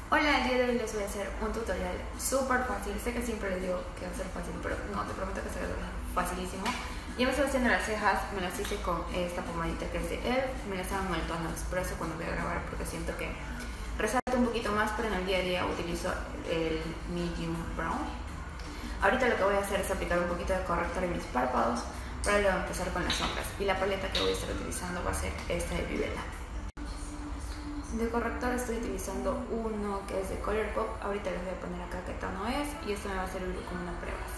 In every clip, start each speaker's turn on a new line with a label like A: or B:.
A: Hola, el día de hoy les voy a hacer un tutorial súper fácil. Sé que siempre les digo que va a ser fácil, pero no, te prometo que será facilísimo. Yo me estoy haciendo las cejas, me las hice con esta pomadita que es de ELF. Me las hago en el tono expreso cuando voy a grabar porque siento que resalta un poquito más, pero en el día a día utilizo el medium brown. Ahorita lo que voy a hacer es aplicar un poquito de corrector en mis párpados para luego empezar con las sombras. Y la paleta que voy a estar utilizando va a ser esta de Vivela. De corrector estoy utilizando uno que es de Colourpop. Ahorita les voy a poner acá qué tono es y esto me va a servir como una prebase.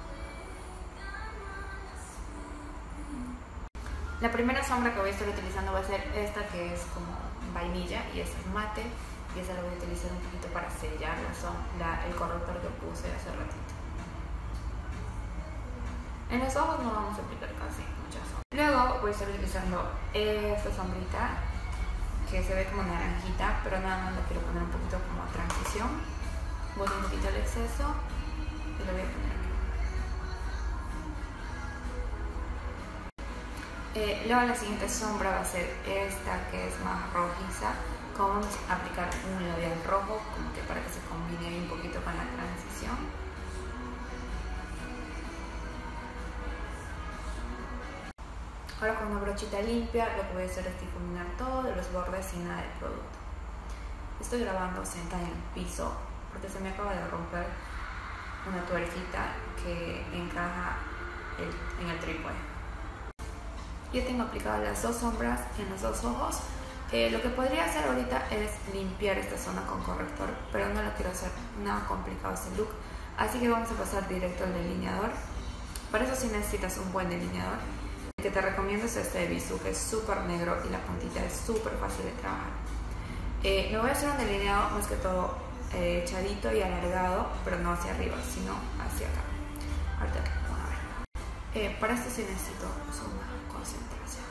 A: La primera sombra que voy a estar utilizando va a ser esta que es como vainilla y esta es mate, y esa la voy a utilizar un poquito para sellar el corrector que puse hace ratito. En los ojos no vamos a aplicar casi muchas sombras. Luego voy a estar utilizando esta sombrita que se ve como naranjita, pero nada más la quiero poner un poquito como transición. Boto un poquito el exceso y lo voy a poner aquí. Luego la siguiente sombra va a ser esta que es más rojiza. Como vamos a aplicar un labial rojo, como que para que se combine ahí un poquito con la transición. Ahora con una brochita limpia lo que voy a hacer es difuminar todo de los bordes y nada del producto. Estoy grabando sentada en el piso porque se me acaba de romper una tuerquita que encaja en el trípode. Yo tengo aplicadas las dos sombras en los dos ojos. Lo que podría hacer ahorita es limpiar esta zona con corrector, pero no lo quiero hacer nada complicado este look, así que vamos a pasar directo al delineador. Para eso sí necesitas un buen delineador. El que te recomiendo es este de Bisú, que es súper negro y la puntita es súper fácil de trabajar. Me voy a hacer un delineado más que todo echadito y alargado, pero no hacia arriba, sino hacia acá. Ahorita van a ver. Para esto sí necesito suma concentración.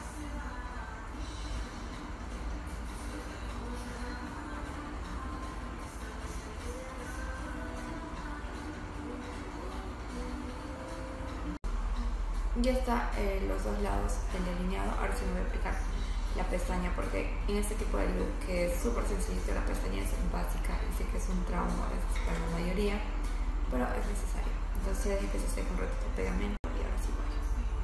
A: Ya está los dos lados del delineado. Ahora sí me voy a aplicar la pestaña porque en este tipo de look que es súper sencillito, la pestaña es básica y sé que es un trauma a veces para la mayoría, pero es necesario. Entonces deje que se seque un ratito de pegamento y ahora sí voy.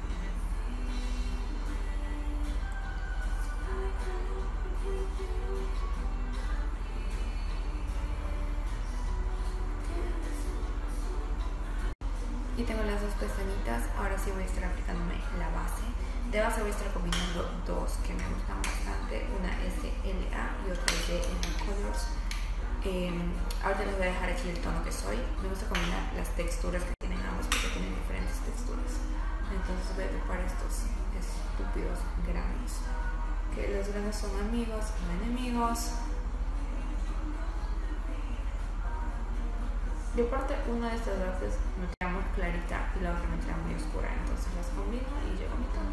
A: Y tengo las dos pestañitas. Ahora sí voy a estar aplicándome la base. De base voy a estar combinando dos que me gustan bastante. Una es de LA y otra es de LA Colors. Ahorita les voy a dejar aquí el tono que soy. Me gusta combinar las texturas que tienen ambos porque tienen diferentes texturas. Entonces voy a ocupar estos estúpidos granos. Que los granos son amigos y no enemigos. De parte, una de estas bases me queda muy clarita y la otra me queda muy oscura, entonces las combino y llego a mi tono.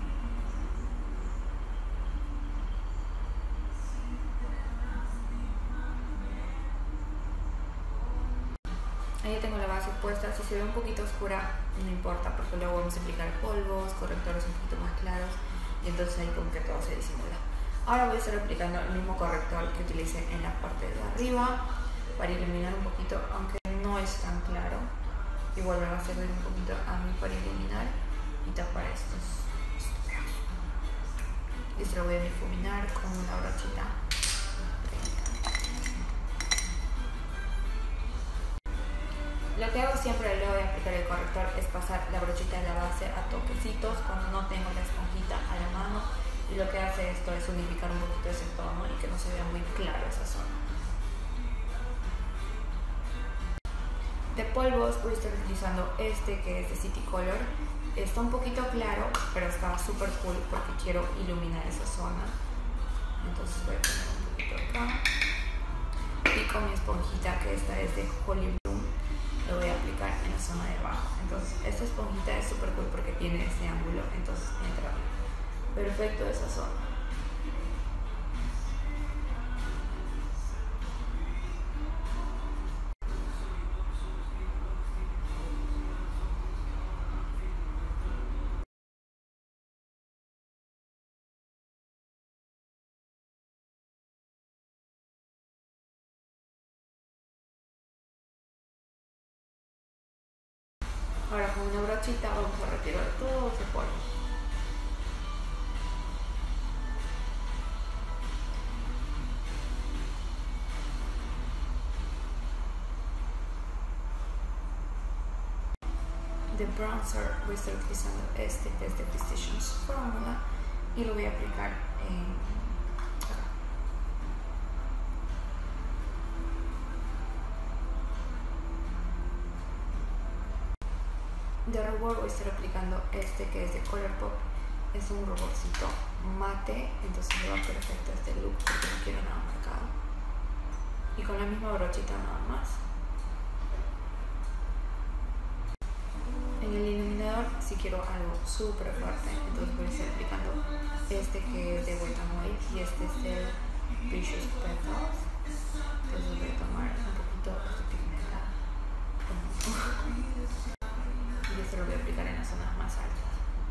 A: Ahí tengo la base puesta. Si se ve un poquito oscura no importa porque luego vamos a aplicar polvos, correctores un poquito más claros y entonces ahí como que todo se disimula. Ahora voy a estar aplicando el mismo corrector que utilicé en la parte de arriba para iluminar un poquito, aunque no es tan claro. Igual me va a servir un poquito a mí para iluminar y tapar estos. Y esto lo voy a difuminar con una brochita. Lo que hago siempre luego de aplicar el corrector es pasar la brochita de la base a toquecitos cuando no tengo la esponjita a la mano, y lo que hace esto es unificar un poquito ese tono y que no se vea muy claro esa zona. De polvos voy a estar utilizando este que es de City Color. Está un poquito claro, pero está súper cool porque quiero iluminar esa zona. Entonces voy a poner un poquito acá. Y con mi esponjita, que esta es de Holy Bloom, lo voy a aplicar en la zona de abajo. Entonces esta esponjita es súper cool porque tiene ese ángulo, entonces entra perfecto esa zona. Ahora con una brochita vamos a retirar todo ese polvo. De bronzer voy a estar utilizando este que es de Precisions Formula y lo voy a aplicar en acá. De rubor voy a estar aplicando este que es de Colourpop. Es un ruborcito mate, entonces me va perfecto este look porque no quiero nada marcado. Y con la misma brochita nada más. En el iluminador si quiero algo súper fuerte, entonces voy a estar aplicando este que es de Wet n Wild y este es el Precious Petals. Entonces voy a tomar un poquito este pigmento y esto lo voy a aplicar en las zonas más altas.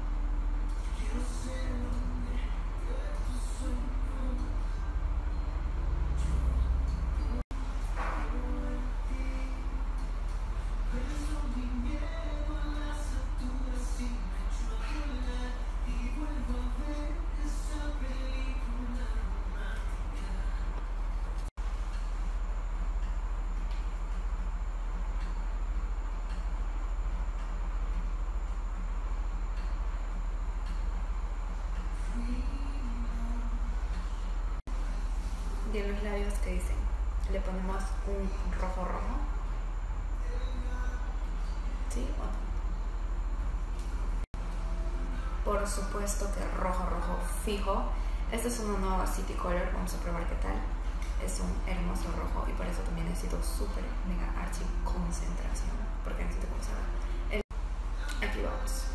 A: Y en los labios que dicen, le ponemos un rojo rojo. ¿Sí o no? Por supuesto que rojo rojo fijo. Este es una nueva City Color, vamos a probar qué tal. Es un hermoso rojo y por eso también necesito súper mega archi concentración porque necesito comenzar. Aquí vamos.